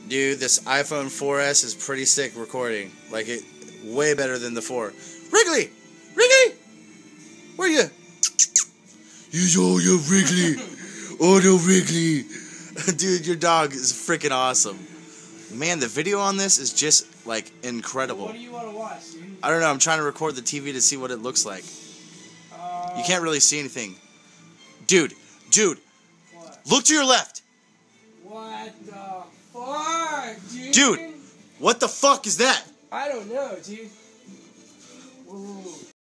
Dude, this iPhone 4S is pretty sick recording. Like, it way better than the 4. Wrigley! Wrigley! Where you? Oh, you Wrigley! Oh, no, Wrigley! Dude, your dog is freaking awesome. Man, the video on this is just, like, incredible. What do you want to watch, dude? I don't know, I'm trying to record the TV to see what it looks like. You can't really see anything. Dude! What? Look to your left! What the fuck, dude? Dude! What the fuck is that? I don't know, dude. Ooh.